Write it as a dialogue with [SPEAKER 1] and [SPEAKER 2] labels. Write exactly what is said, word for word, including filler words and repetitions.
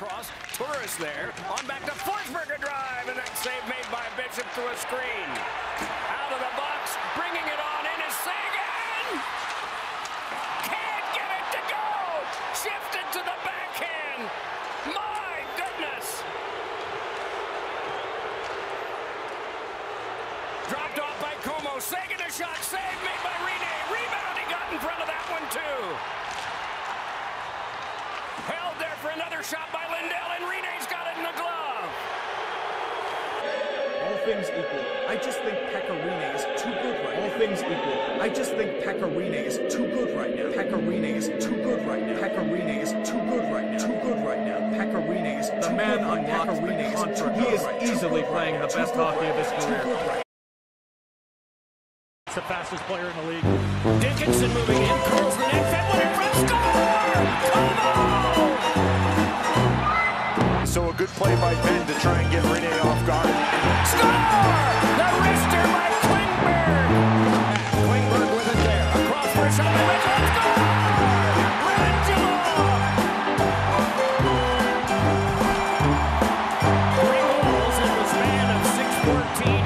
[SPEAKER 1] cross. Tourist there. On back to Forsberg, a drive, and that save made by Bishop through a screen. Out of the box, bringing it on in is Sagan. Can't get it to go. Shifted to the backhand. My goodness. Dropped off by Como. Sagan a shot. Save made by Rinne. Rebound. He got in front of that one too. Held there for another shot by Lindell, and Rinne's got it in the glove.
[SPEAKER 2] All things equal, I just think Pekka Rinne is too good right now. All things equal, I just think Pekka Rinne is too good right now. Pekka Rinne is too good right now. Pekka Rinne is too good right now. Too good right now. Pekka Rinne is
[SPEAKER 3] the man unlocks the contract. He is easily playing the best hockey of his career.
[SPEAKER 4] The fastest player in the league.
[SPEAKER 1] Dickinson moving in, curls the net, fed winner from score! Como!
[SPEAKER 5] So a good play by Ben to try and get Rinne off guard.
[SPEAKER 1] Score! The wrister by Klingberg! Klingberg with it there. Across for a shot by Mitchell. Score! Rangelo! Three goals in the span of six fourteen.